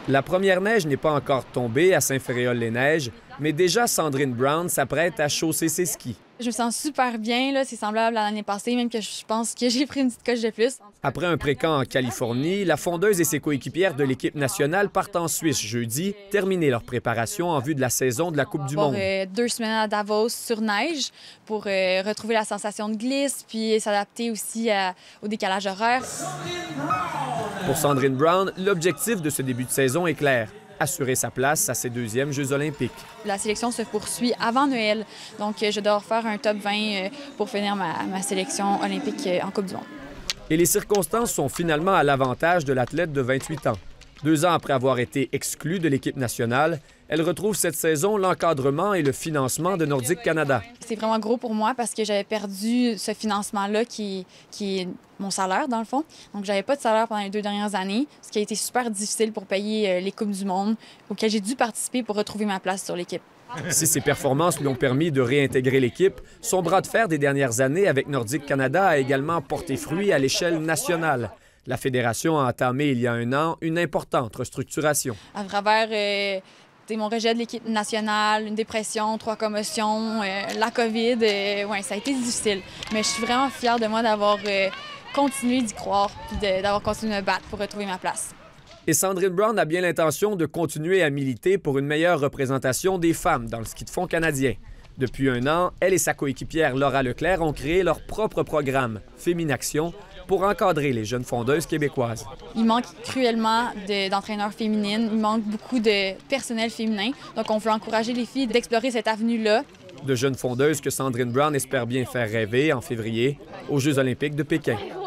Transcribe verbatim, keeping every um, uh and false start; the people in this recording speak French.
La première neige n'est pas encore tombée à Saint-Féréol-les-Neiges, mais déjà Sandrine Brown s'apprête à chausser ses skis. Je me sens super bien, là. C'est semblable à l'année passée, même que je pense que j'ai pris une petite coche de plus. Après un pré-camp en Californie, la fondeuse et ses coéquipières de l'équipe nationale partent en Suisse jeudi, terminer leur préparation en vue de la saison de la Coupe du Monde. Euh, deux semaines à Davos sur neige pour euh, retrouver la sensation de glisse, puis s'adapter aussi à, au décalage horaire. Pour Sandrine Brown, l'objectif de ce début de saison est clair. Assurer sa place à ses deuxièmes Jeux olympiques. La sélection se poursuit avant Noël, donc je dois faire un top vingt pour finir ma, ma sélection olympique en Coupe du Monde. Et les circonstances sont finalement à l'avantage de l'athlète de vingt-huit ans. Deux ans après avoir été exclue de l'équipe nationale, elle retrouve cette saison l'encadrement et le financement de Nordic Canada. C'est vraiment gros pour moi parce que j'avais perdu ce financement-là qui, qui est mon salaire, dans le fond. Donc, j'avais pas de salaire pendant les deux dernières années, ce qui a été super difficile pour payer les Coupes du Monde auxquelles j'ai dû participer pour retrouver ma place sur l'équipe. Si ses performances lui ont permis de réintégrer l'équipe, son bras de fer des dernières années avec Nordic Canada a également porté fruit à l'échelle nationale. La Fédération a entamé il y a un an une importante restructuration. À travers euh, mon rejet de l'équipe nationale, une dépression, trois commotions, euh, la COVID, euh, ouais, ça a été difficile. Mais je suis vraiment fière de moi d'avoir euh, continué d'y croire et d'avoir continué de me battre pour retrouver ma place. Et Sandrine Brown a bien l'intention de continuer à militer pour une meilleure représentation des femmes dans le ski de fond canadien. Depuis un an, elle et sa coéquipière Laura Leclerc ont créé leur propre programme, Féminaction, pour encadrer les jeunes fondeuses québécoises. Il manque cruellement d'entraîneurs féminines, il manque beaucoup de personnel féminin. Donc, on veut encourager les filles d'explorer cette avenue-là. De jeunes fondeuses que Sandrine Brown espère bien faire rêver en février aux Jeux olympiques de Pékin.